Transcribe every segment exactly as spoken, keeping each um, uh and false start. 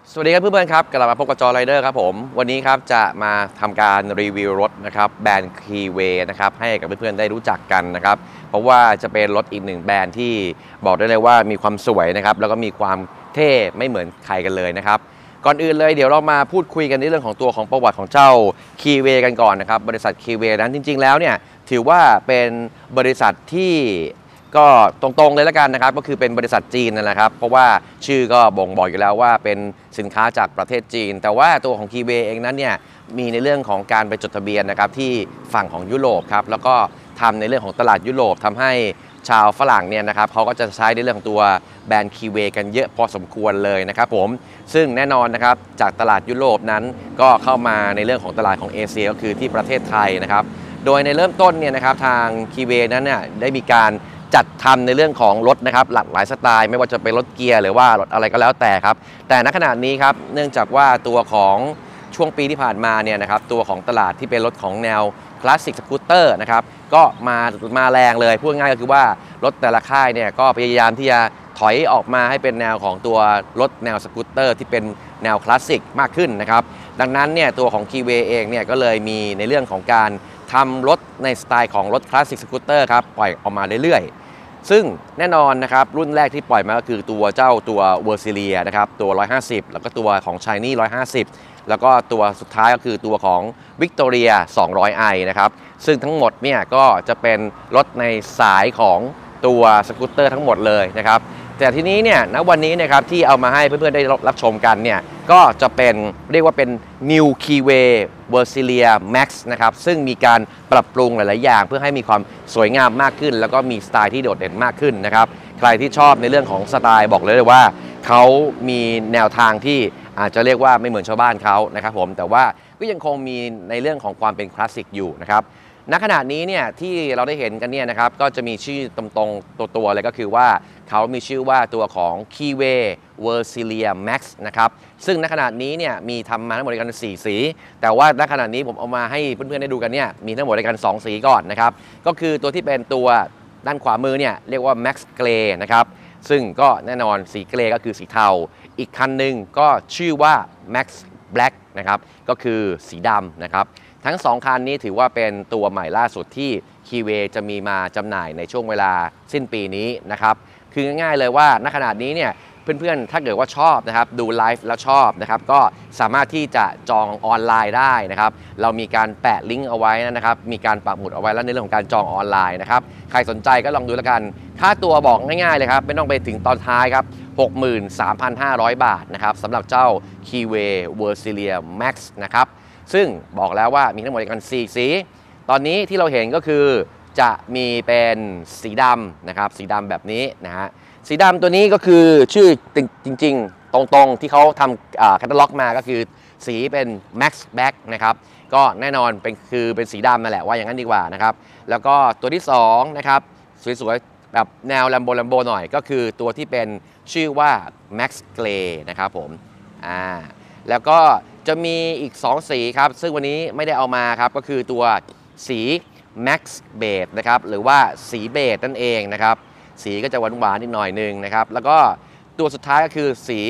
สวัสดีครับเพื่อนๆครับกลับมาพบกับจอไรเดอร์ครับผมวันนี้ครับจะมาทำการรีวิวรถนะครับแบรนด์ Keyway นะครับให้กับเพื่อนๆได้รู้จักกันนะครับเพราะว่าจะเป็นรถอีกหนึ่งแบรนด์ที่บอกได้เลยว่ามีความสวยนะครับแล้วก็มีความเท่ไม่เหมือนใครกันเลยนะครับก่อนอื่นเลยเดี๋ยวเรามาพูดคุยกันในเรื่องของตัวของประวัติของเจ้า Keyway กันก่อนนะครับบริษัท Keyway นั้นจริงๆแล้วเนี่ยถือว่าเป็นบริษัทที่ก็ตรงๆเลยแล้วกันนะครับก็คือเป็นบริษัทจีนนั่นแหละครับเพราะว่าชื่อก็บ่งบอกอยู่แล้วว่าเป็นสินค้าจากประเทศจีนแต่ว่าตัวของ Keyway เองนั้นเนี่ยมีในเรื่องของการไปจดทะเบียนนะครับที่ฝั่งของยุโรปครับแล้วก็ทำในเรื่องของตลาดยุโรปทำให้ชาวฝรั่งเนี่ยนะครับเขาก็จะใช้ในเรื่องของตัวแบรนด์ Keyway กันเยอะพอสมควรเลยนะครับผมซึ่งแน่นอนนะครับจากตลาดยุโรปนั้นก็เข้ามาในเรื่องของตลาดของเอเชียก็คือที่ประเทศไทยนะครับโดยในเริ่มต้นเนี่ยนะครับทาง Keyway นั้นเนี่ยได้มีการจัดทำในเรื่องของรถนะครับหลากหลายสไตล์ไม่ว่าจะเป็นรถเกียร์หรือว่ารถอะไรก็แล้วแต่ครับแต่ณขณะนี้ครับเนื่องจากว่าตัวของช่วงปีที่ผ่านมาเนี่ยนะครับตัวของตลาดที่เป็นรถของแนวคลาสสิกสกูตเตอร์นะครับก็มามาแรงเลยพูดง่ายก็คือว่ารถแต่ละค่ายเนี่ยก็พยายามที่จะถอยออกมาให้เป็นแนวของตัวรถแนวสกูตเตอร์ที่เป็นแนวคลาสสิกมากขึ้นนะครับดังนั้นเนี่ยตัวของ Keyway เองเนี่ยก็เลยมีในเรื่องของการทำรถในสไตล์ของรถคลาสสิกสกูตเตอร์ครับปล่อยออกมาเรื่อยๆซึ่งแน่นอนนะครับรุ่นแรกที่ปล่อยมาก็คือตัวเจ้าตัว Versalia นะครับตัวหนึ่งร้อยห้าสิบแล้วก็ตัวของ Shiny หนึ่งร้อยห้าสิบแล้วก็ตัวสุดท้ายก็คือตัวของ Victoria สองร้อย ไอ นะครับซึ่งทั้งหมดเนี่ยก็จะเป็นรถในสายของตัวสกูตเตอร์ทั้งหมดเลยนะครับแต่ทีนี้เนี่ยณวันนี้นะครับที่เอามาให้เพื่อนๆได้รับชมกันเนี่ยก็จะเป็นเรียกว่าเป็น New Keyway Versalia Max นะครับซึ่งมีการปรับปรุงหลายๆอย่างเพื่อให้มีความสวยงามมากขึ้นแล้วก็มีสไตล์ที่โดดเด่นมากขึ้นนะครับใครที่ชอบในเรื่องของสไตล์บอกเลยว่าเขามีแนวทางที่อาจจะเรียกว่าไม่เหมือนชาวบ้านเขานะครับผมแต่ว่าก็ยังคงมีในเรื่องของความเป็นคลาสสิกอยู่นะครับณขณะนี้เนี่ยที่เราได้เห็นกันเนี่ยนะครับก็จะมีชื่อตรงๆตัวๆเลยก็คือว่าเขามีชื่อว่าตัวของ Keyway Versalia Max นะครับซึ่งณขณะนี้เนี่ยมีทำมาทั้งหมดด้วยกันสี่สีแต่ว่าณขณะนี้ผมเอามาให้เพื่อนๆได้ดูกันเนี่ยมีทั้งหมดด้วยกันสองสีก่อนนะครับก็คือตัวที่เป็นตัวด้านขวามือเนี่ยเรียกว่า Max Grey นะครับซึ่งก็แน่นอนสีเกรย์ก็คือสีเทาอีกคันหนึ่งก็ชื่อว่า Max Black นะครับก็คือสีดำนะครับทั้งสองคันนี้ถือว่าเป็นตัวใหม่ล่าสุดที่ Keyway จะมีมาจำหน่ายในช่วงเวลาสิ้นปีนี้นะครับคือง่ายๆเลยว่าณขณะนี้เนี่ยเพื่อนๆถ้าเกิดว่าชอบนะครับดูไลฟ์แล้วชอบนะครับก็สามารถที่จะจองออนไลน์ได้นะครับเรามีการแปะลิงก์เอาไว้นะครับมีการปักหมุดเอาไว้แล้วในเรื่องของการจองออนไลน์นะครับใครสนใจก็ลองดูแล้วกันค่าตัวบอกง่ายๆเลยครับไม่ต้องไปถึงตอนท้ายครับ หกหมื่นสามพันห้าร้อย บาทนะครับสำหรับเจ้า Keyway Versalia Max นะครับซึ่งบอกแล้วว่ามีทั้งหมดกันสี่สีตอนนี้ที่เราเห็นก็คือจะมีเป็นสีดำนะครับสีดำแบบนี้นะฮะสีดำตัวนี้ก็คือชื่อจริงๆตรงๆที่เขาทำแคตตาล็อกมาก็คือสีเป็น Max Black นะครับก็แน่นอนเป็นคือเป็นสีดำนั่นแหละว่าอย่างนั้นดีกว่านะครับแล้วก็ตัวที่สองนะครับสวยๆแบบแนว Lambo Lambo หน่อยก็คือตัวที่เป็นชื่อว่า Max Grey นะครับผมอ่าแล้วก็จะมีอีกสองสีครับซึ่งวันนี้ไม่ได้เอามาครับก็คือตัวสี Max Beige นะครับหรือว่าสีเบจนั่นเองนะครับสีก็จะหวานๆนิดหน่อยนึงนะครับแล้วก็ตัวสุดท้ายก็คือสี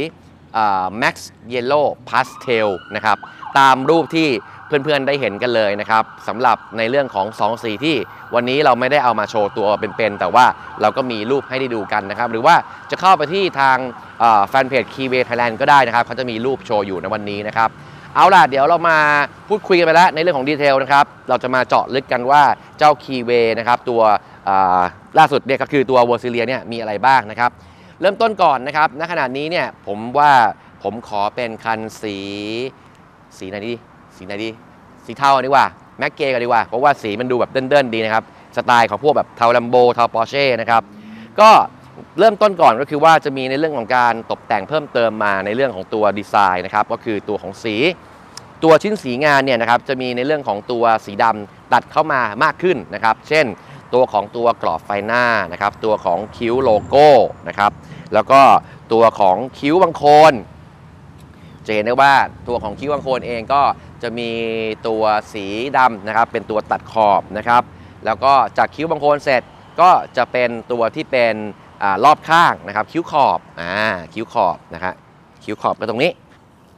Max Yellow Pastel นะครับตามรูปที่เพื่อนๆได้เห็นกันเลยนะครับสำหรับในเรื่องของสองสีที่วันนี้เราไม่ได้เอามาโชว์ตัวเป็นๆแต่ว่าเราก็มีรูปให้ได้ดูกันนะครับหรือว่าจะเข้าไปที่ทางแฟนเพจ Keyway Thailand ก็ได้นะครับเขาจะมีรูปโชว์อยู่ในวันนี้นะครับเอาล่ะเดี๋ยวเรามาพูดคุยกันไปแล้วในเรื่องของดีเทลนะครับเราจะมาเจาะลึกกันว่าเจ้า Keyway นะครับตัวล่าสุดเนี่ยก็คือตัว Versalia เนี่ยมีอะไรบ้างนะครับเริ่มต้นก่อนนะครับณขณะนี้เนี่ยผมว่าผมขอเป็นคันสีสีไหนดีสีไหนดีสีเทาดีกว่าแม็กเกย์กันดีกว่าเพราะว่าสีมันดูแบบเดินๆดีนะครับสไตล์ของพวกแบบเทาลัมโบเทาปอร์เช่นะครับก็เริ่มต้นก่อนก็คือว่าจะมีในเรื่องของการตกแต่งเพิ่มเติมมาในเรื่องของตัวดีไซน์นะครับก็คือตัวของสีตัวชิ้นสีงานเนี่ยนะครับจะมีในเรื่องของตัวสีดำตัดเข้ามามากขึ้นนะครับเช่นตัวของตัวกรอบไฟหน้านะครับตัวของคิ้วโลโก้นะครับแล้วก็ตัวของคิ้วบังโคนจะเห็นได้ว่าตัวของคิ้วบังโคนเองก็จะมีตัวสีดำนะครับเป็นตัวตัดขอบนะครับแล้วก็จากคิ้วบังโคนเสร็จก็จะเป็นตัวที่เป็นรอบข้างนะครับคิ้วขอบอ่าคิ้วขอบนะครับคิ้วขอบก็ตรงนี้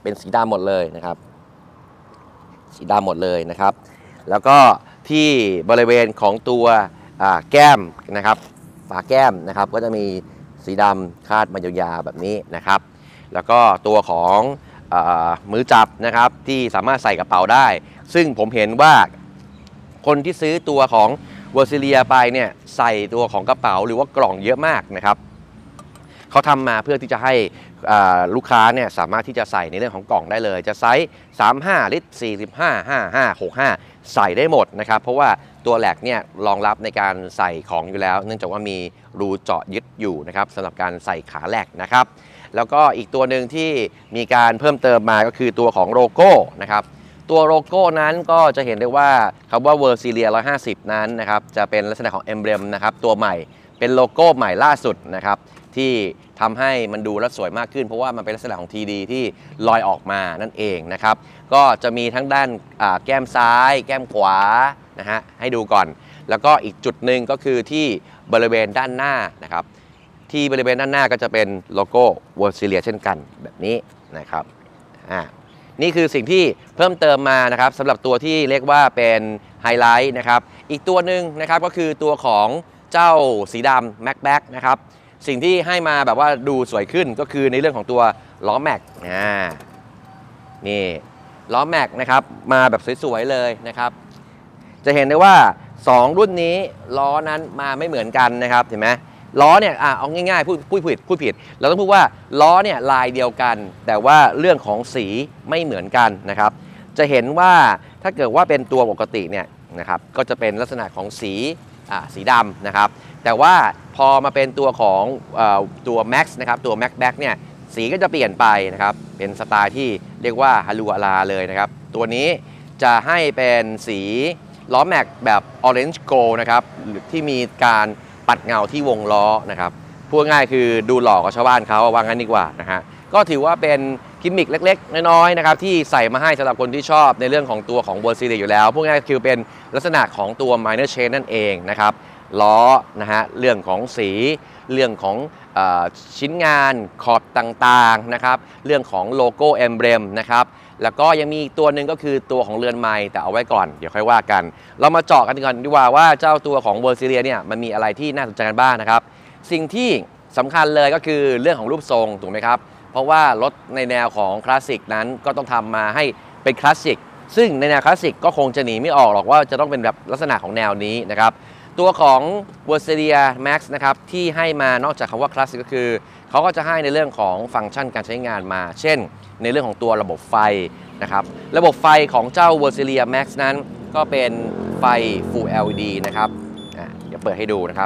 เป็นสีดำหมดเลยนะครับสีดำหมดเลยนะครับแล้วก็ที่บริเวณของตัวแก้มนะครับฝาแก้มนะครับก็จะมีสีดำคาดมายาวๆแบบนี้นะครับแล้วก็ตัวของเอ่อมือจับนะครับที่สามารถใส่กระเป๋าได้ซึ่งผมเห็นว่าคนที่ซื้อตัวของเวอร์ซิเลียไปเนี่ยใส่ตัวของกระเป๋าหรือว่ากล่องเยอะมากนะครับเขาทำมาเพื่อที่จะให้ลูกค้าเนี่ยสามารถที่จะใส่ในเรื่องของกล่องได้เลยจะไซส์สามสิบห้าลิตรสี่สิบห้า ห้าสิบห้า หกสิบห้าใส่ได้หมดนะครับเพราะว่าตัวแหลกเนี่ยรองรับในการใส่ของอยู่แล้วเนื่องจากว่ามีรูเจาะยึดอยู่นะครับสำหรับการใส่ขาแหลกนะครับแล้วก็อีกตัวหนึ่งที่มีการเพิ่มเติมมาก็คือตัวของโลโก้นะครับตัวโลโก้นั้นก็จะเห็นได้ว่าคำว่า Verzilia หนึ่งร้อยห้าสิบนั้นนะครับจะเป็นลักษณะของ Emblem นะครับตัวใหม่เป็นโลโก้ใหม่ล่าสุดนะครับที่ทำให้มันดูแล้วสวยมากขึ้นเพราะว่ามันเป็นลักษณะของ ที ดี ที่ลอยออกมานั่นเองนะครับก็จะมีทั้งด้านแก้มซ้ายแก้มขวานะฮะให้ดูก่อนแล้วก็อีกจุดหนึ่งก็คือที่บริเวณด้านหน้านะครับที่บริเวณด้านหน้าก็จะเป็นโลโก้ Verzilia เช่นกันแบบนี้นะครับอ่านี่คือสิ่งที่เพิ่มเติมมานะครับสำหรับตัวที่เรียกว่าเป็นไฮไลท์นะครับอีกตัวหนึ่งนะครับก็คือตัวของเจ้าสีดำ Mac Back นะครับสิ่งที่ให้มาแบบว่าดูสวยขึ้นก็คือในเรื่องของตัวล้อแม็กนะนี่ล้อแม็กนะครับมาแบบสวยๆเลยนะครับจะเห็นได้ว่าสองรุ่นนี้ล้อนั้นมาไม่เหมือนกันนะครับเห็นไหมล้อเนี่ยอ่ะเอาง่ายๆพูดพูดผิดพูดผิดเราต้องพูดว่าล้อเนี่ยลายเดียวกันแต่ว่าเรื่องของสีไม่เหมือนกันนะครับจะเห็นว่าถ้าเกิดว่าเป็นตัวปกติเนี่ยนะครับก็จะเป็นลักษณะของสีอ่าสีดำนะครับแต่ว่าพอมาเป็นตัวของตัว Max นะครับตัว Mac Back เนี่ยสีก็จะเปลี่ยนไปนะครับเป็นสไตล์ที่เรียกว่าฮารูอาราเลยนะครับตัวนี้จะให้เป็นสีล้อแม็กแบบ Orange Gold นะครับที่มีการปัดเงาที่วงล้อนะครับพูดง่ายคือดูหล่อกว่าชาวบ้านเขาว่างั้นดีกว่านะฮะก็ถือว่าเป็นกิมมิคเล็กๆน้อยๆนะครับที่ใส่มาให้สำหรับคนที่ชอบในเรื่องของตัวของ Verzilia อยู่แล้วพูดง่ายคือเป็นลักษณะของตัว Minor Change นั่นเองนะครับล้อนะฮะเรื่องของสีเรื่องของเอ่อชิ้นงานขอบต่างๆนะครับเรื่องของโลโก้เอมเบรมนะครับแล้วก็ยังมีอีกตัวหนึ่งก็คือตัวของเรือนไม้แต่เอาไว้ก่อนเดี๋ยวค่อยว่ากันเรามาเจาะกันก่อนดีกว่าว่าเจ้าตัวของ Verzilia เนี่ยมันมีอะไรที่น่าสนใจกันบ้างนะครับสิ่งที่สำคัญเลยก็คือเรื่องของรูปทรงถูกไหมครับเพราะว่ารถในแนวของคลาสสิกนั้นก็ต้องทำมาให้เป็นคลาสสิกซึ่งในแนวคลาสสิกก็คงจะหนีไม่ออกหรอกว่าจะต้องเป็นแบบลักษณะของแนวนี้นะครับตัวของ Verzilia Max นะครับที่ให้มานอกจากคำว่าคลาสสิกก็คือเขาก็จะให้ในเรื่องของฟังก์ชันการใช้งานมาเช่นในเรื่องของตัวระบบไฟนะครับระบบไฟของเจ้า Verzilia Max นั้นก็เป็นไฟ Full แอล อี ดี นะครับอ่ะเดี๋ยวเปิดให้ดูนะครับ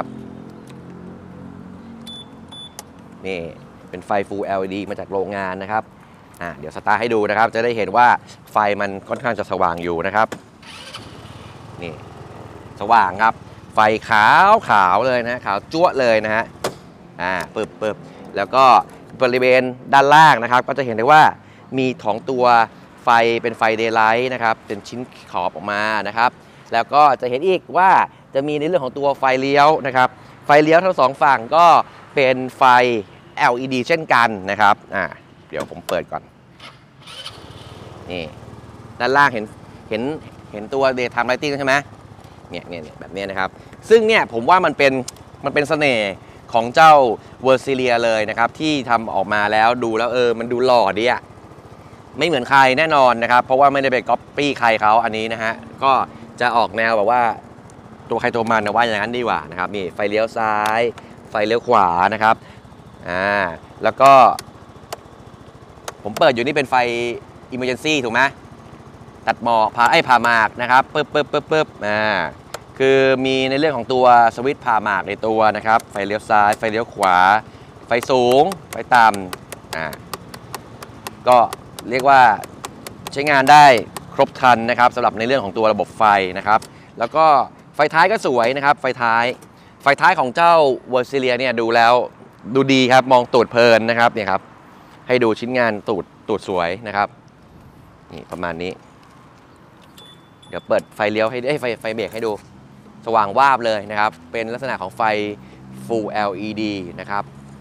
นี่เป็นไฟ Full แอล อี ดี มาจากโรงงานนะครับอ่ะเดี๋ยวสตาร์ทให้ดูนะครับจะได้เห็นว่าไฟมันค่อนข้างจะสว่างอยู่นะครับนี่สว่างครับไฟขาวขาวเลยนะขาวจั๊วเลยนะฮะอ่าปึ๊บปึ๊บแล้วก็บริเวณด้านล่างนะครับก็จะเห็นได้ว่ามีของตัวไฟเป็นไฟเดย์ไลท์นะครับเป็นชิ้นขอบออกมานะครับแล้วก็จะเห็นอีกว่าจะมีในเรื่องของตัวไฟเลี้ยวนะครับไฟเลี้ยวทั้งสองฝั่งก็เป็นไฟ แอล อี ดี เช่นกันนะครับอ่าเดี๋ยวผมเปิดก่อนนี่ด้านล่างเห็นเห็นเห็นตัว Daytime Lighting ใช่ไหมเนี่ยเนี่ยแบบนี้นะครับซึ่งเนี่ยผมว่ามันเป็นมันเป็นเสน่ห์ของเจ้า Verzilia เลยนะครับที่ทำออกมาแล้วดูแล้วเออมันดูหล่อดีอะไม่เหมือนใครแน่นอนนะครับเพราะว่าไม่ได้ไปก๊อปปี้ใครเขาอันนี้นะฮะก็จะออกแนวแบบว่าตัวใครตัวมันนะว่าอย่างนั้นดีกว่านะครับนี่ไฟเลี้ยวซ้ายไฟเลี้ยวขวานะครับอ่าแล้วก็ผมเปิดอยู่นี่เป็นไฟ Emergency ถูกไหมตัดหมอกผ่าไอ้ผ่าหมากนะครับปึ๊บปึ๊บปึ๊บปึ๊บอ่าคือมีในเรื่องของตัวสวิตช์ผ่าหมากในตัวนะครับไฟเลี้ยวซ้ายไฟเลี้ยวขวาไฟสูงไฟต่ำอ่าก็เรียกว่าใช้งานได้ครบครันนะครับสำหรับในเรื่องของตัวระบบไฟนะครับแล้วก็ไฟท้ายก็สวยนะครับไฟท้ายไฟท้ายของเจ้า Verzilia เนี่ยดูแล้วดูดีครับมองตูดเพลินนะครับเนี่ยครับให้ดูชิ้นงานตูดตูดสวยนะครับนี่ประมาณนี้เดี๋ยวเปิดไฟเลี้ยวให้ไฟไฟเบรกให้ดูสว่างวาบเลยนะครับเป็นลักษณะของไฟ Full แอล อี ดี นะครับ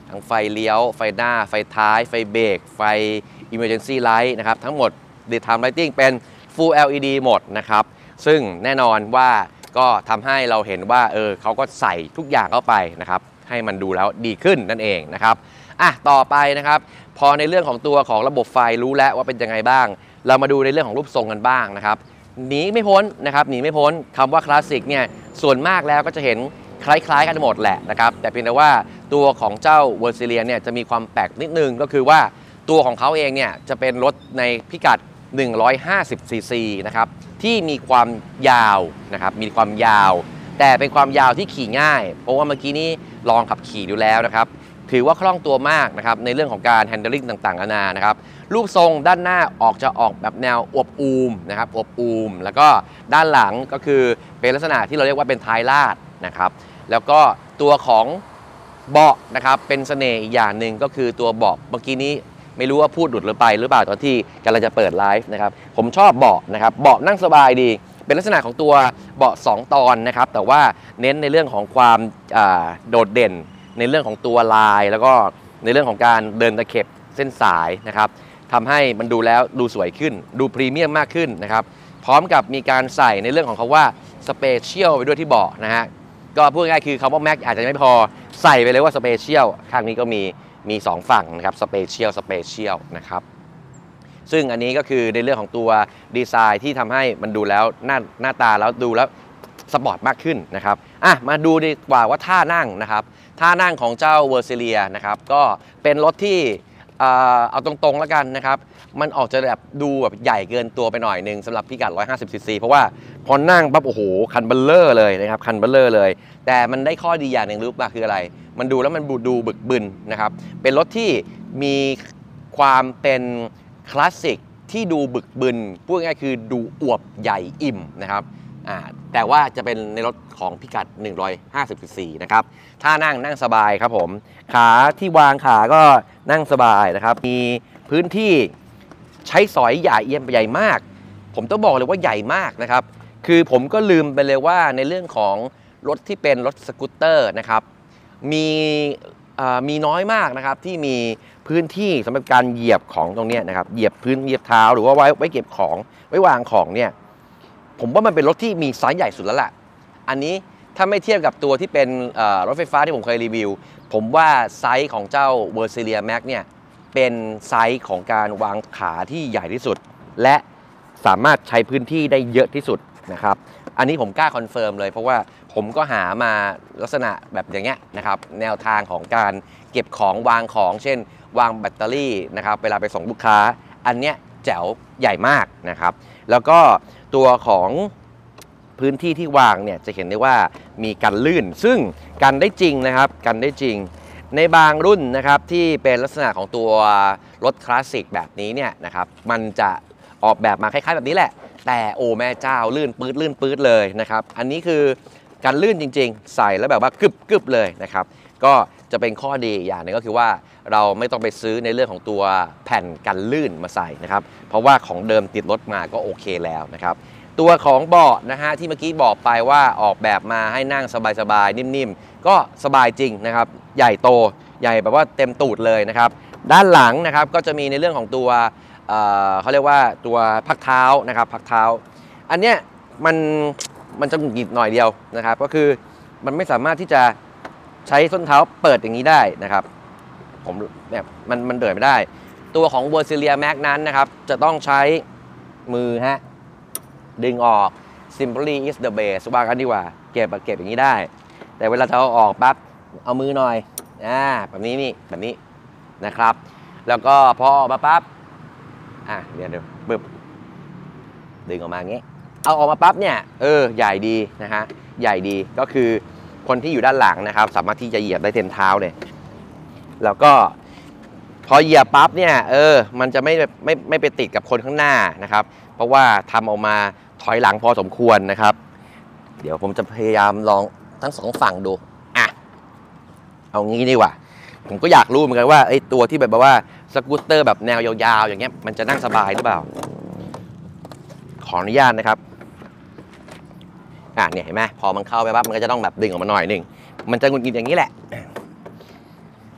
ทั้งไฟเลี้ยวไฟหน้าไฟท้ายไฟเบรกไฟ Emergency Light นะครับทั้งหมด Daytime Lighting เป็น Full แอล อี ดี หมดนะครับซึ่งแน่นอนว่าก็ทำให้เราเห็นว่าเออเขาก็ใส่ทุกอย่างเข้าไปนะครับให้มันดูแล้วดีขึ้นนั่นเองนะครับอ่ะต่อไปนะครับพอในเรื่องของตัวของระบบไฟรู้แล้วว่าเป็นยังไงบ้างเรามาดูในเรื่องของรูปทรงกันบ้างนะครับหนีไม่พ้นนะครับหนีไม่พ้นคำว่าคลาสสิกเนี่ยส่วนมากแล้วก็จะเห็นคล้ายๆกันหมดแหละนะครับแต่เพียงแต่ว่าตัวของเจ้าเวอร์ซิเลียเนี่ยจะมีความแปลกนิดนึงก็คือว่าตัวของเขาเองเนี่ยจะเป็นรถในพิกัดหนึ่งร้อยห้าสิบซีซีนะครับที่มีความยาวนะครับมีความยาวแต่เป็นความยาวที่ขี่ง่ายเพราะว่าเมื่อกี้นี้ลองขับขี่ดูแล้วนะครับถือว่าคล่องตัวมากนะครับในเรื่องของการ handling ต่างๆนานานะครับรูปทรงด้านหน้าออกจะออกแบบแนวอวบอูมนะครับอวบอูมแล้วก็ด้านหลังก็คือเป็นลักษณะที่เราเรียกว่าเป็นท้ายลาดนะครับแล้วก็ตัวของเบาะนะครับเป็นเสน่ห์อีกอย่างหนึ่งก็คือตัวเบาะเมื่อกี้นี้ไม่รู้ว่าพูดหลุดหรือไปหรือเปล่าตอนที่กำลังจะเปิดไลฟ์นะครับผมชอบเบาะนะครับเบาะนั่งสบายดีเป็นลักษณะของตัวเบาะสองตอนนะครับแต่ว่าเน้นในเรื่องของความโดดเด่นในเรื่องของตัวลายแล้วก็ในเรื่องของการเดินตะเข็บเส้นสายนะครับทำให้มันดูแล้วดูสวยขึ้นดูพรีเมียมมากขึ้นนะครับพร้อมกับมีการใส่ในเรื่องของคำว่าสเปเชียลไปด้วยที่เบาะนะฮะก็พูดง่ายๆคือคำว่าแม็กอาจจะไม่พอใส่ไปเลยว่าสเปเชียลข้างนี้ก็มีมีสองฝั่งนะครับสเปเชียลสเปเชียลนะครับซึ่งอันนี้ก็คือในเรื่องของตัวดีไซน์ที่ทำให้มันดูแล้วหน้าหน้าตาแล้วดูแล้วสปอร์ตมากขึ้นนะครับอ่ะมาดูดีกว่าว่าท่านั่งนะครับท่านั่งของเจ้าเวอร์ซิเลียนะครับก็เป็นรถที่เอาตรงๆแล้วกันนะครับมันออกจะแบบดูแบบใหญ่เกินตัวไปหน่อยนึงสำหรับพิกัดหนึ่งร้อยห้าสิบซีซีเพราะว่าพอนั่งปั๊บโอ้โหคันเบลเลอร์เลยนะครับคันเบลเลอร์เลยแต่มันได้ข้อดีอย่างหนึ่งรู้ป่ะคืออะไรมันดูแล้วมันดูบึกบึนนะครับเป็นรถที่มีความเป็นคลาสสิกที่ดูบึกบึนพูดง่ายๆคือดูอวบใหญ่อิ่มนะครับอ่าแต่ว่าจะเป็นในรถของพิกัดหนึ่งร้อยห้าสิบซีซีนะครับถ้านั่งนั่งสบายครับผมขาที่วางขาก็นั่งสบายนะครับมีพื้นที่ใช้สอยใหญ่เอี่ยมใหญ่มากผมต้องบอกเลยว่าใหญ่มากนะครับคือผมก็ลืมไปเลยว่าในเรื่องของรถที่เป็นรถสกูตเตอร์นะครับมีมีน้อยมากนะครับที่มีพื้นที่สำหรับการเหยียบของตรงนี้นะครับเหยียบพื้นเหยียบเท้าหรือว่าไว้ไว้เก็บของไว้วางของเนี่ยผมว่ามันเป็นรถที่มีไซส์ใหญ่สุดแล้วล่ะอันนี้ถ้าไม่เทียบกับตัวที่เป็นรถไฟฟ้าที่ผมเคยรีวิวผมว่าไซส์ของเจ้า Versalia Max เนี่ยเป็นไซส์ของการวางขาที่ใหญ่ที่สุดและสามารถใช้พื้นที่ได้เยอะที่สุดนะครับอันนี้ผมกล้าคอนเฟิร์มเลยเพราะว่าผมก็หามาลักษณะแบบอย่างเงี้ยนะครับแนวทางของการเก็บของวางของเช่นวางแบตเตอรี่นะครับเวลาไปส่งลูกค้าอันเนี้ยแจ๋วใหญ่มากนะครับแล้วก็ตัวของพื้นที่ที่วางเนี่ยจะเห็นได้ว่ามีกันลื่นซึ่งกันได้จริงนะครับกันได้จริงในบางรุ่นนะครับที่เป็นลักษณะของตัวรถคลาสสิกแบบนี้เนี่ยนะครับมันจะออกแบบมาคล้ายๆแบบนี้แหละแต่โอ้แม่เจ้าลื่นปื๊ดลื่นปื๊ดเลยนะครับอันนี้คือกันลื่นจริงๆใส่แล้วแบบว่ากึบกึบเลยนะครับก็จะเป็นข้อดีอย่างนึงก็คือว่าเราไม่ต้องไปซื้อในเรื่องของตัวแผ่นกันลื่นมาใส่นะครับเพราะว่าของเดิมติดรถมาก็โอเคแล้วนะครับตัวของเบาะนะฮะที่เมื่อกี้บอกไปว่าออกแบบมาให้นั่งสบายๆนิ่มๆก็สบายจริงนะครับใหญ่โตใหญ่แบบว่าเต็มตูดเลยนะครับด้านหลังนะครับก็จะมีในเรื่องของตัวเอ่อเขาเรียกว่าตัวพักเท้านะครับพักเท้าอันเนี้ยมันมันจะหงุดหงิดหน่อยเดียวนะครับก็คือมันไม่สามารถที่จะใช้ส้นเท้าเปิดอย่างนี้ได้นะครับผมเนี่ยมันมันเดินไม่ได้ตัวของ Versalia Max นั้นนะครับจะต้องใช้มือฮะดึงออก Simply is the best ว่ากันดีกว่าเก็บเก็บอย่างนี้ได้แต่เวลาจะเอาออกปั๊บเอามือหน่อยอ่าแบบนี้นี่แบบนี้นะครับแล้วก็พอออกมาปั๊บอ่ะเดี๋ยวเดี๋ยวบึบดึงออกมาอย่างงี้เอาออกมาปั๊บเนี่ยเออใหญ่ดีนะฮะใหญ่ดีก็คือคนที่อยู่ด้านหลังนะครับสามารถที่จะเหยียบได้เต็มเท้าเลยแล้วก็พอเหยียบปั๊บเนี่ยเออมันจะไม่ไม่ไม่ไปติดกับคนข้างหน้านะครับเพราะว่าทำออกมาถอยหลังพอสมควรนะครับเดี๋ยวผมจะพยายามลองทั้งสองฝั่งดูอ่ะเอางี้ดีกว่าผมก็อยากรู้เหมือนกันว่าไอ้ตัวที่แบบว่าสกูตเตอร์แบบแนวยาวๆอย่างเงี้ยมันจะนั่งสบายหรือเปล่าขออนุญาตนะครับอ่ะเนี่ยเห็นไหมพอมันเข้าไปปั๊บมันก็จะต้องแบบดึงออกมาหน่อยหนึ่งมันจะหงุดหงิดอย่างนี้แหละ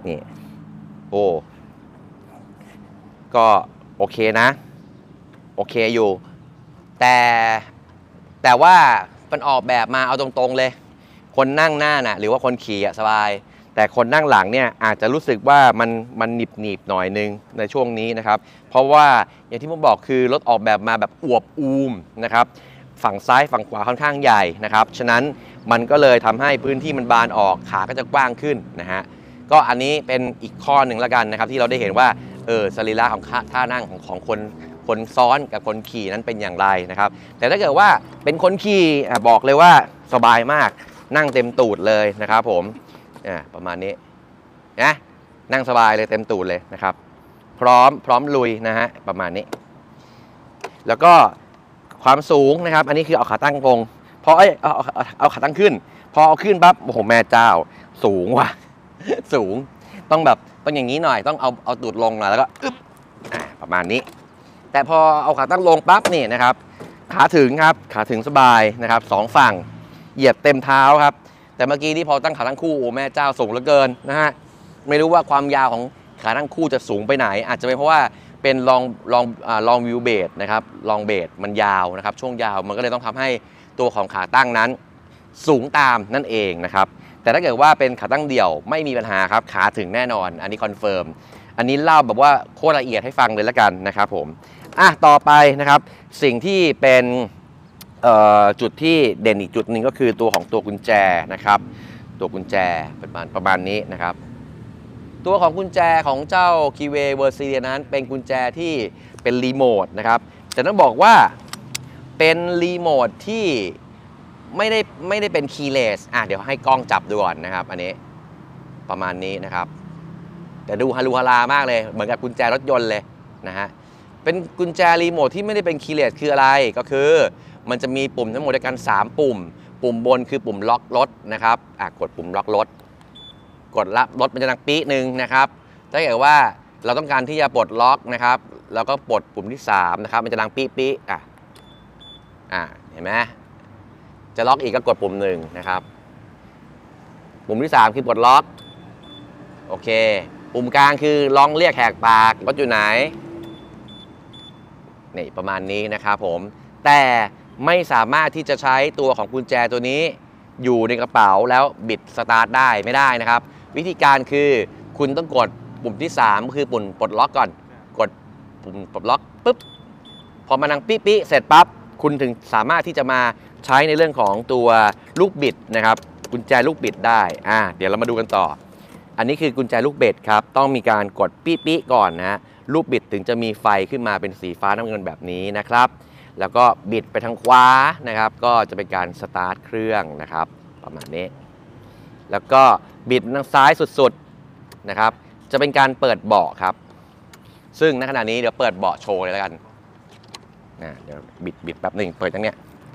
นี่โอ้ก็โอเคนะโอเคอยู่แต่แต่ว่ามันออกแบบมาเอาตรงๆเลยคนนั่งหน้าน่ะหรือว่าคนขี่อะสบายแต่คนนั่งหลังเนี่ยอาจจะรู้สึกว่ามันมันหนีบหนีบหน่อยนึงในช่วงนี้นะครับเพราะว่าอย่างที่ผมบอกคือรถออกแบบมาแบบอวบอูมนะครับฝั่งซ้ายฝั่งขวาค่อนข้างใหญ่นะครับฉะนั้นมันก็เลยทำให้พื้นที่มันบานออกขาก็จะกว้างขึ้นนะฮะก็อันนี้เป็นอีกข้อหนึ่งแล้วกันนะครับที่เราได้เห็นว่าเออสรีระของท่านั่งของของคนคนซ้อนกับคนขี่นั้นเป็นอย่างไรนะครับแต่ถ้าเกิดว่าเป็นคนขี่บอกเลยว่าสบายมากนั่งเต็มตูดเลยนะครับผมประมาณนี้นะนั่งสบายเลยเต็มตูดเลยนะครับพร้อมพร้อมลุยนะฮะประมาณนี้แล้วก็ความสูงนะครับอันนี้คือเอาขาตั้งลงพอเอ้ยเอาเอาเอาขาตั้งขึ้นพอเอาขึ้นปั๊บโอ้โหแม่เจ้าสูงว่ะ สูงต้องแบบต้องอย่างนี้หน่อยต้องเอาเอาตูดลงหน่อยแล้วก็อึ๊บประมาณนี้แต่พอเอาขาตั้งลงปั๊บนี่นะครับขาถึงครับขาถึงสบายนะครับสองฝั่งเหยียบเต็มเท้าครับแต่เมื่อกี้ที่พอตั้งขาตั้งคู่โอ้แม่เจ้าสูงเหลือเกินนะฮะไม่รู้ว่าความยาวของขาตั้งคู่จะสูงไปไหนอาจจะเป็นเพราะว่าเป็นลองลองอ่าลองวิวเบสนะครับลองเบสมันยาวนะครับช่วงยาวมันก็เลยต้องทำให้ตัวของขาตั้งนั้นสูงตามนั่นเองนะครับแต่ถ้าเกิดว่าเป็นขาตั้งเดี่ยวไม่มีปัญหาครับขาถึงแน่นอนอันนี้คอนเฟิร์มอันนี้เล่าแบบว่าโคตรละเอียดให้ฟังเลยแล้วกันนะครับผมอ่ะต่อไปนะครับสิ่งที่เป็นจุดที่เด่นอีกจุดหนึ่งก็คือตัวของตัวกุญแจนะครับตัวกุญแจประมาณประมาณนี้นะครับตัวของกุญแจของเจ้า Keyway Versia นั้นเป็นกุญแจที่เป็นรีโมทนะครับแต่ต้องบอกว่าเป็นรีโมทที่ไม่ได้ไม่ได้เป็น keyless อ่ะเดี๋ยวให้กล้องจับดูก่อนนะครับอันนี้ประมาณนี้นะครับแต่ดูฮารูฮารามากเลยเหมือนกับกุญแจรถยนต์เลยนะฮะเป็นกุญแจรีโมทที่ไม่ได้เป็น keyless คืออะไรก็คือมันจะมีปุ่มทั้งหมดด้วยกันสามปุ่มปุ่มบนคือปุ่มล็อกรถนะครับอ่ะกดปุ่มล็อกรถกดรับรถมันจะดังปี๊หนึ่งนะครับถ้าเกิดว่าเราต้องการที่จะปลดล็อกนะครับเราก็ปลดปุ่มที่สามนะครับมันจะดังปี๊ปี๊อ่ะอ่ะเห็นไหมจะล็อกอีกก็กดปุ่มหนึ่งนะครับปุ่มที่สามคือปลดล็อกโอเคปุ่มกลางคือลองเรียกแหกปากรถอยู่ไหนนี่ประมาณนี้นะครับผมแต่ไม่สามารถที่จะใช้ตัวของกุญแจตัวนี้อยู่ในกระเป๋าแล้วบิดสตาร์ทได้ไม่ได้นะครับวิธีการคือคุณต้องกดปุ่มที่สามคือปุ่มปลดล็อกก่อนกดปุ่มปลดล็อกปุ๊บพอมาดังปิ๊ปิ๊เสร็จปั๊บคุณถึงสามารถที่จะมาใช้ในเรื่องของตัวลูกบิดนะครับกุญแจลูกบิดได้อ่าเดี๋ยวเรามาดูกันต่ออันนี้คือกุญแจลูกบิดครับต้องมีการกดปิ๊ปิ๊ก่อนนะลูกบิดถึงจะมีไฟขึ้นมาเป็นสีฟ้าน้ำเงินแบบนี้นะครับแล้วก็บิดไปทางขวานะครับก็จะเป็นการสตาร์ทเครื่องนะครับประมาณนี้แล้วก็บิดทางซ้ายสุดๆนะครับจะเป็นการเปิดเบาะครับซึ่งณขณะนี้เดี๋ยวเปิดเบาะโชว์เลยแล้วกันนะเดี๋ยวบิดบิดแป๊บหนึ่งเปิดทั้งเนี้ย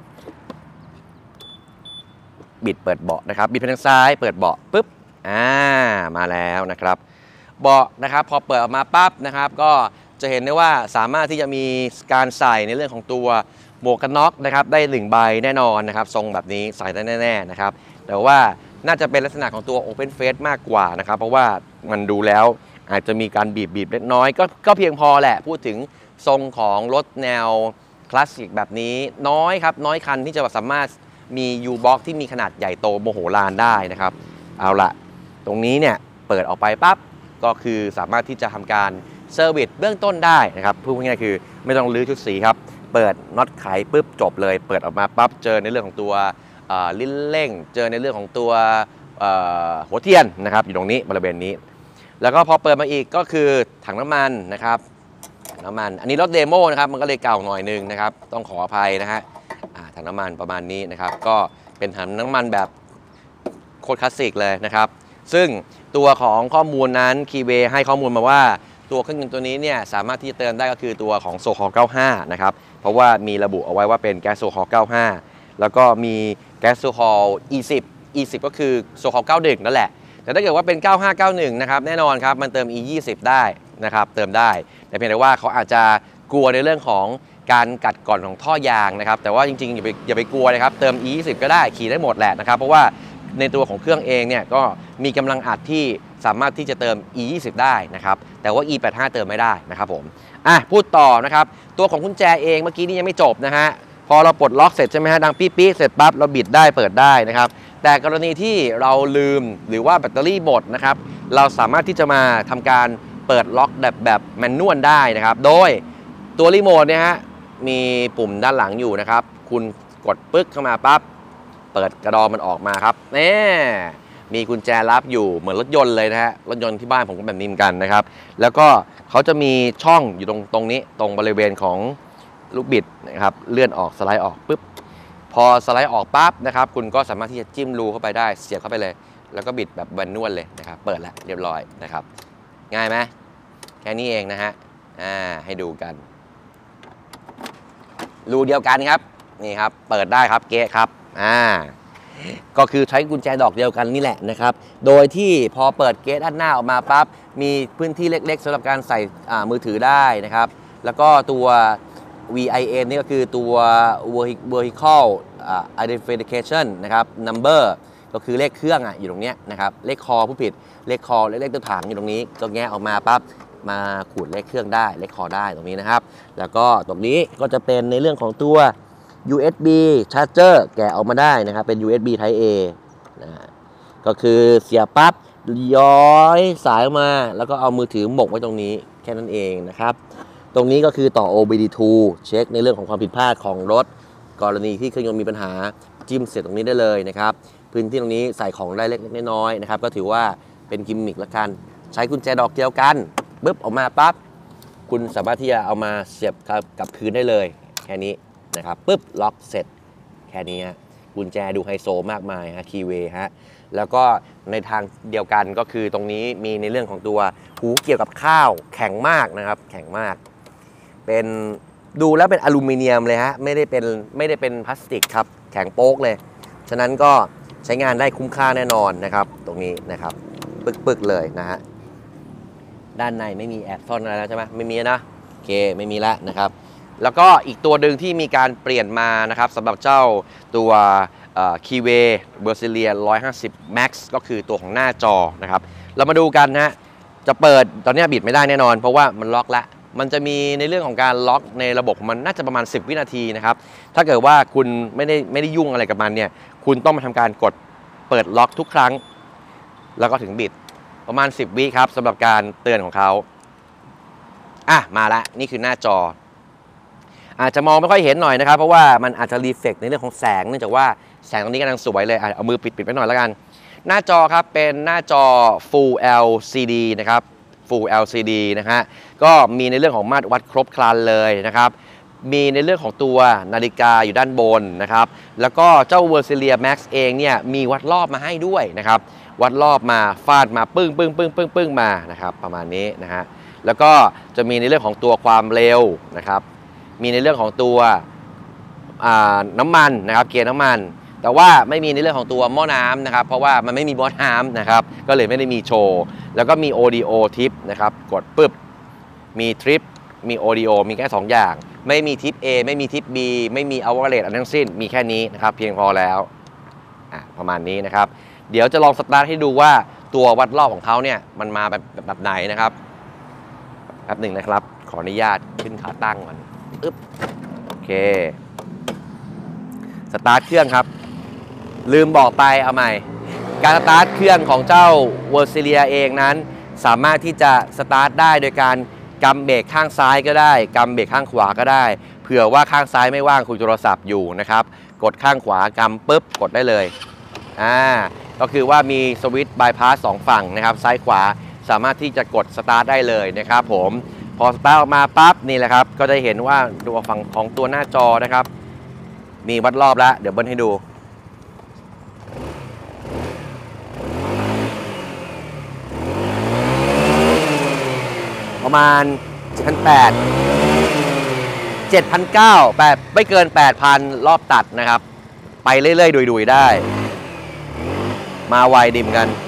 บิดเปิดเบาะนะครับบิดไปทางซ้ายเปิดเบาะปุ๊บอ่ามาแล้วนะครับเบาะนะครับพอเปิดออกมาปั๊บนะครับก็จะเห็นได้ว่าสามารถที่จะมีการใส่ในเรื่องของตัวหมวกกันน็อกนะครับได้หนึ่งใบแน่นอนนะครับทรงแบบนี้ใส่ได้แน่ๆนะครับแต่ว่าน่าจะเป็นลักษณะของตัว Open Face มากกว่านะครับเพราะว่ามันดูแล้วอาจจะมีการบีบบีบเล็กน้อยก็ก็เพียงพอแหละพูดถึงทรงของรถแนวคลาสสิกแบบนี้น้อยครับน้อยคันที่จะสามารถมี U-Box ที่มีขนาดใหญ่โตโมโหลานได้นะครับเอาละตรงนี้เนี่ยเปิดออกไปปั๊บก็คือสามารถที่จะทำการเซอร์วิสเบื้องต้นได้นะครับพูดง่ายๆคือไม่ต้องรื้อชุดสีครับเปิดน็อตไขปุ๊บจบเลยเปิดออกมาปั๊บเจอในเรื่องของตัวลิ้นเร่งเจอในเรื่องของตัวหัวเทียนนะครับอยู่ตรงนี้บริเวณนี้แล้วก็พอเปิดมาอีกก็คือถังน้ำมันนะครับถังน้ำมันอันนี้รถเดโมนะครับมันก็เลยเก่าหน่อยนึงนะครับต้องขออภัยนะฮะถังน้ำมันประมาณนี้นะครับก็เป็นถังน้ำมันแบบโคตรคลาสสิกเลยนะครับซึ่งตัวของข้อมูลนั้น Keyway ให้ข้อมูลมาว่าตัวเครื่องยนต์ตัวนี้เนี่ยสามารถที่จะเติมได้ก็คือตัวของโซฮอลเก้าสิบห้านะครับเพราะว่ามีระบุเอาไว้ว่าเป็นแก๊สโซฮอลเก้าสิบห้าแล้วก็มีแก๊สโซฮอล อี สิบ อี สิบ ก็คือโซฮอลเก้าสิบเอ็ดนั่นแหละแต่ถ้าเกิดว่าเป็นเก้าสิบห้า เก้าสิบเอ็ดนะครับแน่นอนครับมันเติม อี ยี่สิบ ได้นะครับเติมได้แต่เพียงแต่ว่าเขาอาจจะกลัวในเรื่องของการกัดก่อนของท่อยางนะครับแต่ว่าจริงๆอย่าไปอย่าไปกลัวนะครับเติม อี ยี่สิบ ก็ได้ขี่ได้หมดแหละนะครับเพราะว่าในตัวของเครื่องเองเนี่ยก็มีกำลังอัดที่สามารถที่จะเติม อี ยี่สิบ ได้นะครับแต่ว่า อี แปดสิบห้า เติมไม่ได้นะครับผมอ่ะพูดต่อนะครับตัวของกุญแจเองเมื่อกี้นี้ยังไม่จบนะฮะพอเราปลดล็อกเสร็จใช่ไหมฮะดังปี้ปี้เสร็จปั๊บเราบิดได้เปิดได้นะครับแต่กรณีที่เราลืมหรือว่าแบตเตอรี่หมดนะครับเราสามารถที่จะมาทำการเปิดล็อกแบบแบบแมนนวลได้นะครับโดยตัวรีโมทเนี่ยฮะมีปุ่มด้านหลังอยู่นะครับคุณกดปึ๊กเข้ามาปั๊บเปิดกระดองมันออกมาครับนี่มีกุญแจลับอยู่เหมือนรถยนต์เลยนะฮะรถยนต์ที่บ้านผมก็แบบนี้เหมือนกันนะครับแล้วก็เขาจะมีช่องอยู่ตรงตรงนี้ตรงบริเวณของลูกบิดนะครับเลื่อนออกสไลด์ออกปุ๊บพอสไลด์ออกปั๊บนะครับคุณก็สามารถที่จะจิ้มรูเข้าไปได้เสียบเข้าไปเลยแล้วก็บิดแบบแมนนวลเลยนะครับเปิดแล้วเรียบร้อยนะครับง่ายไหมแค่นี้เองนะฮะอ่าให้ดูกันรูเดียวกันครับนี่ครับเปิดได้ครับเก๊ครับอ่าก็คือใช้กุญแจดอกเดียวกันนี่แหละนะครับโดยที่พอเปิดเก๊ด้านหน้าออกมาปั๊บมีพื้นที่เล็กๆสำหรับการใส่มือถือได้นะครับแล้วก็ตัว วี ไอ เอ็น นี่ก็คือตัว Vehicle Identification นะครับ Number ก็คือเลขเครื่องอ่ะอยู่ตรงนี้นะครับเลขคอผู้ผิดเลขคอเลขตัวถังอยู่ตรงนี้ก็แงะออกมาปั๊บมาขูดเลขเครื่องได้เลขคอได้ตรงนี้นะครับแล้วก็ตรงนี้ก็จะเป็นในเรื่องของตัว ยู เอส บี Charger แกะออกมาได้นะครับเป็น ยู เอส บี Type A นะก็คือเสียบปั๊บย้อยสายออกมาแล้วก็เอามือถือหมกไว้ตรงนี้แค่นั้นเองนะครับตรงนี้ก็คือต่อ โอ บี ดี ทู เช็คในเรื่องของความผิดพลาดของรถกรณีที่เครื่องยนต์มีปัญหาจิ้มเสร็จตรงนี้ได้เลยนะครับพื้นที่ตรงนี้ใส่ของได้เล็กๆน้อยๆนะครับก็ถือว่าเป็นกิมมิคละกันใช้กุญแจดอกเดียวกันปึ๊บออกมาปั๊บคุณสามารถที่จะเอามาเสียบกับพื้นได้เลยแค่นี้นะครับปึ๊บล็อกเสร็จแค่นี้ฮะกุญแจดูไฮโซมากมายฮะคีย์เวย์ฮะแล้วก็ในทางเดียวกันก็คือตรงนี้มีในเรื่องของตัวหูเกี่ยวกับข้าวแข็งมากนะครับแข็งมากเป็นดูแล้วเป็นอลูมิเนียมเลยฮะไม่ได้เป็นไม่ได้เป็นพลาสติกครับแข็งโป๊กเลยฉะนั้นก็ใช้งานได้คุ้มค่าแน่นอนนะครับตรงนี้นะครับปึกๆเลยนะฮะด้านในไม่มีแอบซ่อนอะไรแล้วใช่ไหมไม่มีนะโอเคไม่มีแล้วนะครับแล้วก็อีกตัวหนึ่งที่มีการเปลี่ยนมานะครับสำหรับเจ้าตัวคีเวเบอร์ซิเลียหนึ่งร้อยห้าสิบ Max ก็คือตัวของหน้าจอนะครับเรามาดูกันนะจะเปิดตอนนี้บิดไม่ได้แน่นอนเพราะว่ามันล็อกละมันจะมีในเรื่องของการล็อกในระบบมันน่าจะประมาณสิบวินาทีนะครับถ้าเกิดว่าคุณไม่ได้ไม่ได้ยุ่งอะไรกับมันเนี่ยคุณต้องมาทำการกดเปิดล็อกทุกครั้งแล้วก็ถึงบิดประมาณสิบวิครับสำหรับการเตือนของเขาอ่ะมาละนี่คือหน้าจออาจจะมองไม่ค่อยเห็นหน่อยนะครับเพราะว่ามันอาจจะรีเฟล็กในเรื่องของแสงเนื่องจากว่าแสงตรงนี้กำลังสวยเลยเอามือปิดปิดไว้หน่อยแล้วกันหน้าจอครับเป็นหน้าจอ Full แอล ซี ดี นะครับ Full แอล ซี ดี นะฮะก็มีในเรื่องของมาตรวัดครบครันเลยนะครับมีในเรื่องของตัวนาฬิกาอยู่ด้านบนนะครับแล้วก็เจ้า Versalia Max เองเนี่ยมีวัดรอบมาให้ด้วยนะครับวัดรอบมาฟาดมาปึ้งปึ้งปึ้งปึ้งปึ้งมานะครับประมาณนี้นะฮะแล้วก็จะมีในเรื่องของตัวความเร็วนะครับมีในเรื่องของตัวน้ำมันนะครับเกียร์น้ำมันแต่ว่าไม่มีในเรื่องของตัวหม้อน้ำนะครับเพราะว่ามันไม่มีหม้อน้ำนะครับก็เลยไม่ได้มีโชว์แล้วก็มี Audio Tip นะครับกดปึ๊บมีทริปมี Audio มีแค่สองอย่างไม่มีทิป A ไม่มีทิป B ไม่มี Average อันทั้งสิ้นมีแค่นี้นะครับเพียงพอแล้วประมาณนี้นะครับเดี๋ยวจะลองสตาร์ทให้ดูว่าตัววัดรอบของเขาเนี่ยมันมาแบบแบบไหนนะครับแป๊บหนึ่งนะครับขออนุญาตขึ้นขาตั้งก่อนอึ๊บโอเคสตาร์ทเครื่องครับลืมบอกไปเอาใหม่การสตาร์ทเครื่องของเจ้า Versalia เองนั้นสามารถที่จะสตาร์ทได้โดยการกำเบรกข้างซ้ายก็ได้กำเบรกข้างขวาก็ได้เผื่อว่าข้างซ้ายไม่ว่างคุยโทรศัพท์อยู่นะครับกดข้างขวากำปุ๊บกดได้เลยอ่าก็คือว่ามีสวิตช์บายพาสสองฝั่งนะครับซ้ายขวาสามารถที่จะกดสตาร์ทได้เลยนะครับผมพอสตาร์ทออกมาปั๊บนี่แหละครับก็จะเห็นว่าตัวฝั่งของตัวหน้าจอนะครับมีวัดรอบแล้วเดี๋ยวเบิ้ลให้ดูประมาณ เจ็ดพันแปดร้อย เจ็ดพันเก้าร้อย แบบไม่เกิน แปดพัน รอบตัดนะครับไปเรื่อยๆดุยๆได้มาไวดิมกัน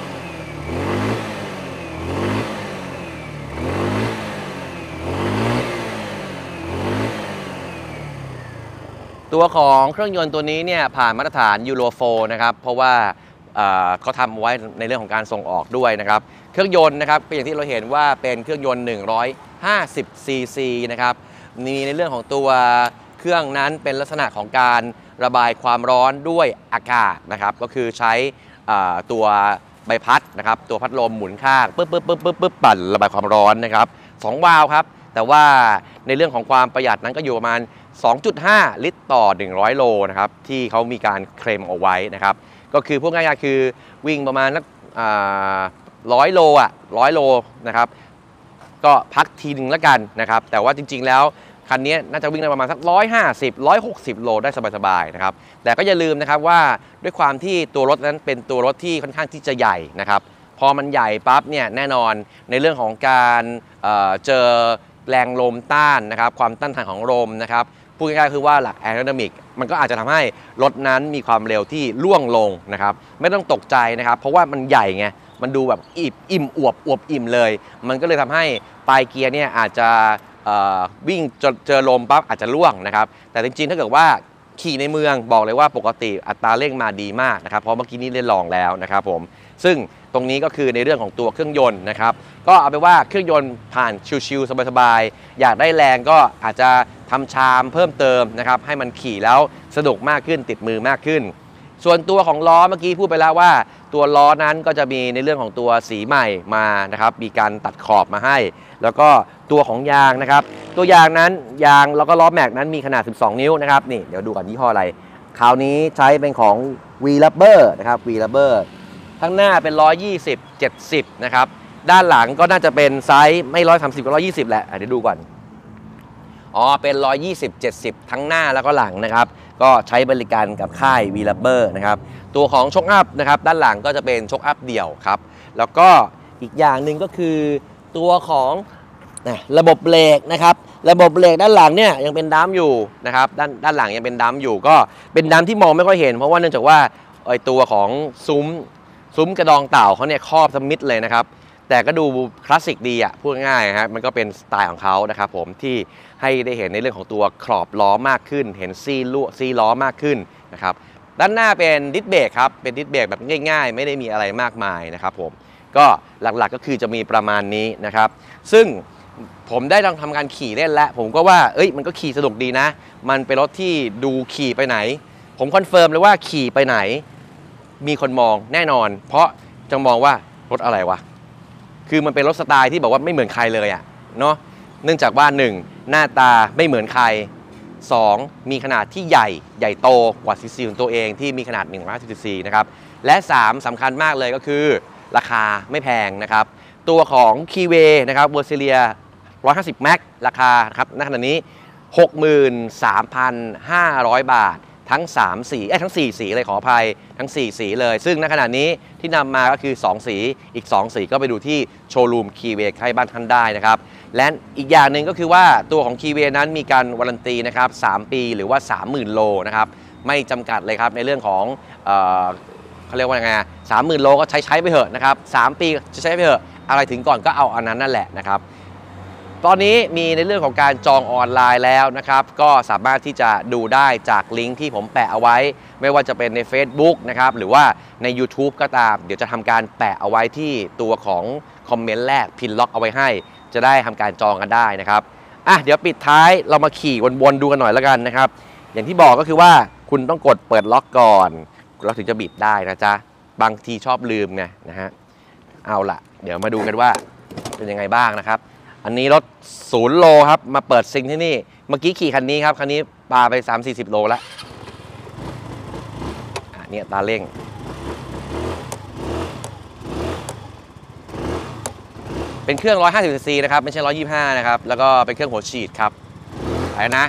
ตัวของเครื่องยนต์ตัวนี้เนี่ยผ่านมาตรฐานยูโรโฟร์นะครับเพราะว่าเขาทำไว้ในเรื่องของการส่งออกด้วยนะครับเครื่องยนต์นะครับเป็นอย่างที่เราเห็นว่าเป็นเครื่องยนต์หนึ่งร้อยห้าสิบซีซีนะครับมีในเรื่องของตัวเครื่องนั้นเป็นลักษณะของการระบายความร้อนด้วยอากาศนะครับก็คือใช้ตัวใบพัดนะครับตัวพัดลมหมุนข้างปึ๊บปึ๊บปึ๊บปึ๊บปึ๊บปั่นระบายความร้อนนะครับสองวาล์วครับแต่ว่าในเรื่องของความประหยัดนั้นก็อยู่ประมาณ สองจุดห้า ลิตรต่อหนึ่งร้อยโลนะครับที่เขามีการเคลมเอาไว้นะครับก็คือพวกง่ายๆคือวิ่งประมาณนักร้อยโลอ่ะร้อยโลนะครับก็พักทีนึงแล้วกันนะครับแต่ว่าจริงๆแล้วคันนี้น่าจะวิ่งได้ประมาณสักหนึ่งร้อยห้าสิบ หนึ่งร้อยหกสิบโลได้สบายๆนะครับแต่ก็อย่าลืมนะครับว่าด้วยความที่ตัวรถนั้นเป็นตัวรถที่ค่อนข้างที่จะใหญ่นะครับพอมันใหญ่ปั๊บเนี่ยแน่นอนในเรื่องของการเอ่อเจอแรงลมต้านนะครับความต้านทานของลมนะครับพูดง่ายๆคือว่าหลักแอโรไดนามิกมันก็อาจจะทำให้รถนั้นมีความเร็วที่ล่วงลงนะครับไม่ต้องตกใจนะครับเพราะว่ามันใหญ่ไงมันดูแบบอิ่มอิ่มอวบอวบอิ่มเลยมันก็เลยทำให้ปลายเกียร์เนี่ยอาจจะวิ่งจนเจอลมปั๊บอาจจะล่วงนะครับแต่จริงๆถ้าเกิดว่าขี่ในเมืองบอกเลยว่าปกติอัตราเร่งมาดีมากนะครับเพราะเมื่อกี้นี้ได้ลองแล้วนะครับผมซึ่งตรงนี้ก็คือในเรื่องของตัวเครื่องยนต์นะครับก็เอาไปว่าเครื่องยนต์ผ่านชิวๆสบายๆอยากได้แรงก็อาจจะทำชามเพิ่มเติมนะครับให้มันขี่แล้วสนุกมากขึ้นติดมือมากขึ้นส่วนตัวของล้อเมื่อกี้พูดไปแล้วว่าตัวล้อนั้นก็จะมีในเรื่องของตัวสีใหม่มานะครับมีการตัดขอบมาให้แล้วก็ตัวของยางนะครับตัวยางนั้นยางแล้วก็ล้อแม็กนั้นมีขนาดสิบสองนิ้วนะครับนี่เดี๋ยวดูก่อนยี่ห้ออะไรคราวนี้ใช้เป็นของ V-Rubber นะครับ V-Rubber ข้างหน้าเป็นหนึ่งร้อยยี่สิบ เจ็ดสิบนะครับด้านหลังก็น่าจะเป็นไซส์ไม่หนึ่งร้อยสามสิบก็หนึ่งร้อยยี่สิบแหละเดี๋ยวดูก่อนอ๋อเป็นหนึ่งร้อยยี่สิบ เจ็ดสิบทั้งหน้าแล้วก็หลังนะครับก็ใช้บริการกับค่าย V-Rubber นะครับตัวของช็อคอัพนะครับด้านหลังก็จะเป็นช็อคอัพเดี่ยวครับแล้วก็อีกอย่างหนึ่งก็คือตัวของระบบเบรกนะครับระบบเบรกด้านหลังเนี่ยยังเป็นดัมอยู่นะครับด้านด้านหลังยังเป็นดัมอยู่ก็เป็นดัมที่มองไม่ค่อยเห็นเพราะว่าเนื่องจากว่าไอตัวของซุ้มซุ้มกระดองเต่าเขาเนี่ยครอบสมิดเลยนะครับแต่ก็ดูคลาสสิกดีอ่ะพูดง่ายๆครับมันก็เป็นสไตล์ของเขานะครับผมที่ให้ได้เห็นในเรื่องของตัวขอบล้อมากขึ้นเห็นซีล้อซีล้อมากขึ้นนะครับด้านหน้าเป็นดิสเบรกครับเป็นดิสเบรกแบบง่ายๆไม่ได้มีอะไรมากมายนะครับผมก็หลักๆก็คือจะมีประมาณนี้นะครับซึ่งผมได้ลองทำการขี่เล่นแล้วผมก็ว่าเอ้ยมันก็ขี่สนุกดีนะมันเป็นรถที่ดูขี่ไปไหนผมคอนเฟิร์มเลยว่าขี่ไปไหนมีคนมองแน่นอนเพราะจะมองว่ารถอะไรวะคือมันเป็นรถสไตล์ที่บอกว่าไม่เหมือนใครเลยอ่ะเนาะเนื่องจากว่าหนึ่งหน้าตาไม่เหมือนใครสองมีขนาดที่ใหญ่ใหญ่โตกว่าซีซีของตัวเองที่มีขนาดหนึ่งร้อยห้าสิบซีซีนะครับและสามสำคัญมากเลยก็คือราคาไม่แพงนะครับตัวของ Keyway นะครับ Versalia หนึ่งร้อยห้าสิบ Max ราคาครับณขณะนี้ หกหมื่นสามพันห้าร้อย บาททั้งสามสีเอ้ยทั้งสี่สีเลยขออภัยทั้งสี่สีเลยซึ่งณขณะนี้ที่นำมาก็คือสองสีอีกสองสีก็ไปดูที่โชว์รูม Keyway ใกล้บ้านท่านได้นะครับและอีกอย่างหนึ่งก็คือว่าตัวของ Keyway นั้นมีการวารันตีนะครับสามปีหรือว่า สามหมื่น โลนะครับไม่จำกัดเลยครับในเรื่องของเอ่อเขาเรียกว่าไงสามหมื่นโลก็ใช้ใช้ไปเถอะนะครับสามปีจะใช้ไปเถอะอะไรถึงก่อนก็เอาอันนั้นนั่นแหละนะครับตอนนี้มีในเรื่องของการจองออนไลน์แล้วนะครับก็สามารถที่จะดูได้จากลิงก์ที่ผมแปะเอาไว้ไม่ว่าจะเป็นใน Facebook นะครับหรือว่าใน YouTube ก็ตามเดี๋ยวจะทำการแปะเอาไว้ที่ตัวของคอมเมนต์แรกพินล็อกเอาไว้ให้จะได้ทำการจองกันได้นะครับอ่ะเดี๋ยวปิดท้ายเรามาขี่วนๆดูกันหน่อยแล้วกันนะครับอย่างที่บอกก็คือว่าคุณต้องกดเปิดล็อกก่อนเราถึงจะบิดได้นะจ๊ะบางทีชอบลืมไงนะฮะเอาล่ะเดี๋ยวมาดูกันว่าเป็นยังไงบ้างนะครับอันนี้รถศูนย์โลครับมาเปิดซิงที่นี่เมื่อกี้ขี่คันนี้ครับคันนี้ปาไป สามสี่สิบ โลแล้วอ่ะเนี่ยตาเร่งเป็นเครื่องหนึ่งร้อยห้าสิบซีซีนะครับไม่ใช่หนึ่งร้อยยี่สิบห้านะครับแล้วก็เป็นเครื่องหัวฉีดครับไปนะ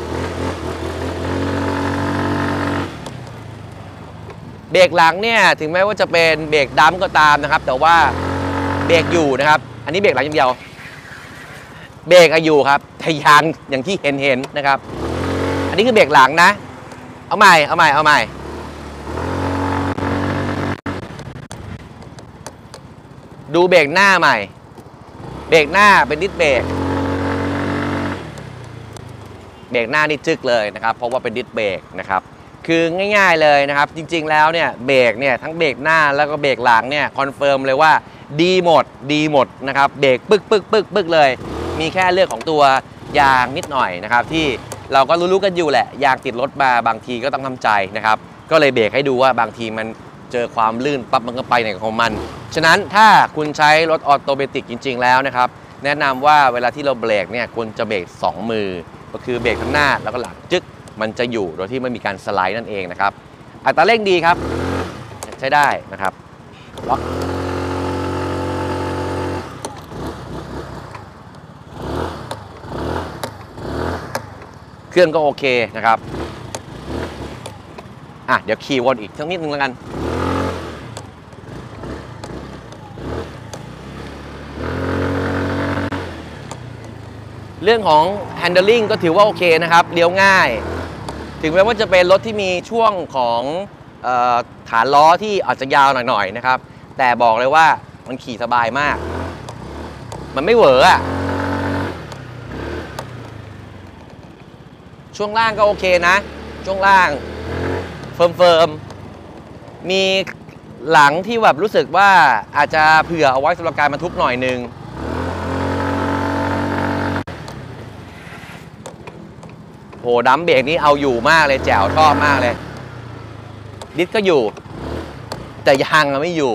เบรกหลังเนี่ยถึงแม้ว่าจะเป็นเบรกดัมก็ตามนะครับแต่ว่าเบรกอยู่นะครับอันนี้เบรกหลังอย่างเดียวเบรกอยู่ครับแต่ยางอย่างที่เห็นเห็นนะครับอันนี้คือเบรกหลังนะเอาใหม่เอาใหม่เอาใหม่ดูเบรกหน้าใหม่เบรกหน้าเป็นดิสเบรกเบรกหน้านี่จึกเลยนะครับเพราะว่าเป็นดิสเบรกนะครับคือง่ายๆเลยนะครับจริงๆแล้วเนี่ยเบรกเนี่ยทั้งเบรกหน้าแล้วก็เบรกหลังเนี่ยคอนเฟิร์มเลยว่าดีหมดดีหมดนะครับเบรกปึ๊กปึ๊กปึ๊กปึ๊กเลยมีแค่เรื่องของตัวยางนิดหน่อยนะครับที่เราก็รู้ๆกันอยู่แหละยางติดรถมาบางทีก็ต้องทำใจนะครับก็เลยเบรกให้ดูว่าบางทีมันเจอความลื่นปั๊บมันก็ไปไหนของมันฉะนั้นถ้าคุณใช้รถออโตเมติกจริงๆแล้วนะครับแนะนำว่าเวลาที่เราเบรกเนี่ยควรจะเบรกสองมือก็คือเบรกข้างหน้าแล้วก็หลังจึ๊กมันจะอยู่โดยที่ไม่มีการสไลด์นั่นเองนะครับอัตราเร่งดีครับใช้ได้นะครับล็อกเครื่องก็โอเคนะครับอ่ะเดี๋ยวขี่วนอีกสักนิดนึงแล้วกันเรื่องของ handling ก็ถือว่าโอเคนะครับเลี้ยวง่ายถึงแม้ว่าจะเป็นรถที่มีช่วงของเอ่อฐานล้อที่อาจจะยาวหน่อยๆนะครับแต่บอกเลยว่ามันขี่สบายมากมันไม่เหวออ่ะช่วงล่างก็โอเคนะช่วงล่างเฟิร์มๆมีหลังที่แบบรู้สึกว่าอาจจะเผื่อเอาไว้สำหรับการบรรทุกหน่อยนึงโหดัมเบรกนี้เอาอยู่มากเลยแจ๋วชอบมากเลยดิสก็อยู่แต่ยางไม่อยู่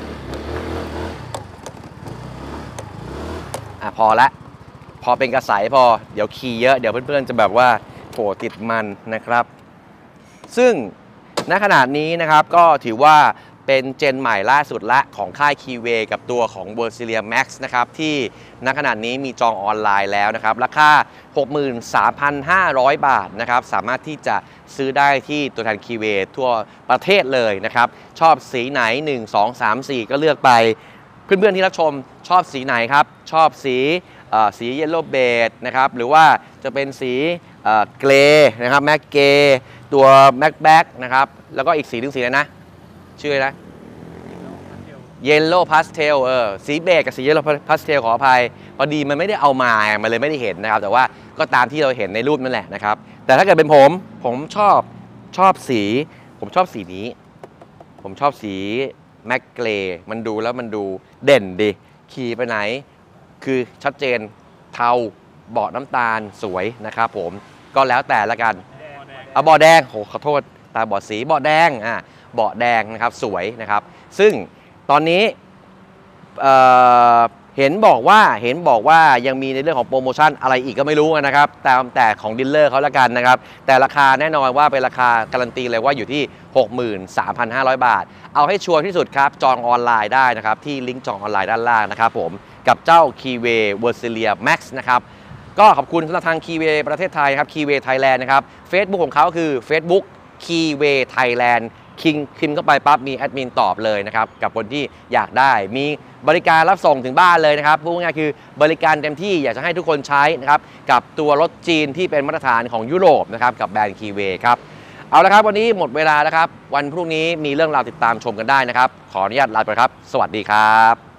อ่ะพอละพอเป็นกระสายพอเดี๋ยวขี่เยอะเดี๋ยวเพื่อนๆจะแบบว่าโหติดมันนะครับซึ่งณขนาดนี้นะครับก็ถือว่าเป็นเจนใหม่ล่าสุดละของค่าย Keyway กับตัวของ Versalia Max นะครับที่ณขนาดนี้มีจองออนไลน์แล้วนะครับราคา หกหมื่นสามพันห้าร้อย บาทนะครับสามารถที่จะซื้อได้ที่ตัวแทน Keyway ทั่วประเทศเลยนะครับชอบสีไหนหนึ่ง สอง สาม สี่ก็เลือกไปเพื่อนๆที่รับชมชอบสีไหนครับชอบสีสีเยลโล่เบจนะครับหรือว่าจะเป็นสีเกรย์นะครับแม็กเกย์ตัวแม็กแบ็กนะครับแล้วก็อีกสีหนึ่งสีอะไรนะชื่ออะไรนะเยลโล่พาสเทลเออสีเบจกับสีเยลโล่พาสเทลขออภัยพอดีมันไม่ได้เอามามันเลยไม่ได้เห็นนะครับแต่ว่าก็ตามที่เราเห็นในรูปนั่นแหละนะครับแต่ถ้าเกิดเป็นผมผมชอบชอบสีผมชอบสีนี้ผมชอบสีแม็กเกรย์มันดูแล้วมันดูเด่นดีขี่ไปไหนคือชัดเจนเทาเบาะน้ำตาลสวยนะครับผมก็แล้วแต่ละกันเอาเบาะแดงโหขอโทษตาบอดสีเบาะแดงอ่ะเบาะแดงนะครับสวยนะครับซึ่งตอนนี้เอ่อเห็นบอกว่าเห็นบอกว่ายังมีในเรื่องของโปรโมชั่นอะไรอีกก็ไม่รู้นะครับตามแต่ของดีลเลอร์เขาละกันนะครับแต่ราคาแน่นอนว่าเป็นราคาการันตีเลยว่าอยู่ที่ หกหมื่นสามพันห้าร้อย บาทเอาให้ชัวร์ที่สุดครับจองออนไลน์ได้นะครับที่ลิงก์จองออนไลน์ด้านล่างนะครับผมกับเจ้า Keyway Versalia Max นะครับก็ขอบคุณสำหรับทาง Keyway ประเทศไทยครับ Keyway Thailand นะครับ Facebook ของเขาคือ Facebook Keyway Thailand คิงพิมพ์เข้าไปปั๊บมีแอดมินตอบเลยนะครับกับคนที่อยากได้มีบริการรับส่งถึงบ้านเลยนะครับพูดง่ายๆคือบริการเต็มที่อยากจะให้ทุกคนใช้นะครับกับตัวรถจีนที่เป็นมาตรฐานของยุโรปนะครับกับแบรนด์ Keyway ครับเอาละครับวันนี้หมดเวลาแล้วครับวันพรุ่งนี้มีเรื่องราวติดตามชมกันได้นะครับขออนุญาตลาไปครับสวัสดีครับ